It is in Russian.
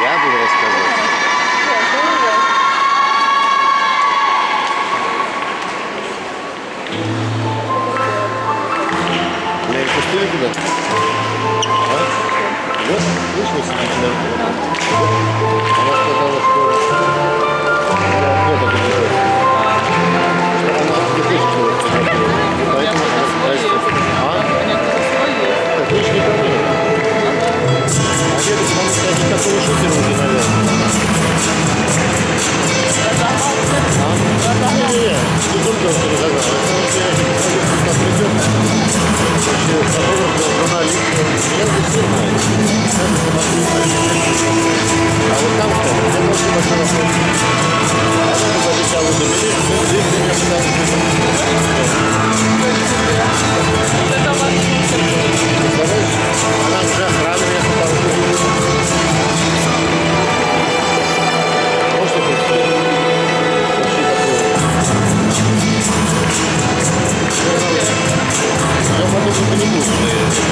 Я буду рассказывать. Меня их пустили туда? А? Вот, вышла себе. Она сказала, что... Кто так делает? Что она не хочет, что... Поэтому она спрашивает. А? Так вы же не ко мне. А я потому что я никакого шутера уже, наверное. Не-не-не, не только что разогнал. Потому что я не посмотрю, что там придет. Вообще, фотограф, журналист. Я здесь все знаю. Сами смотрю. А вот там что? Я просто большой вопрос. А что ты обещал уже беречь? Здесь меня пытались представляешь? Она уже охрана меня пыталась убить. Можете представить? Вообще такое. Я подумал, что не буду.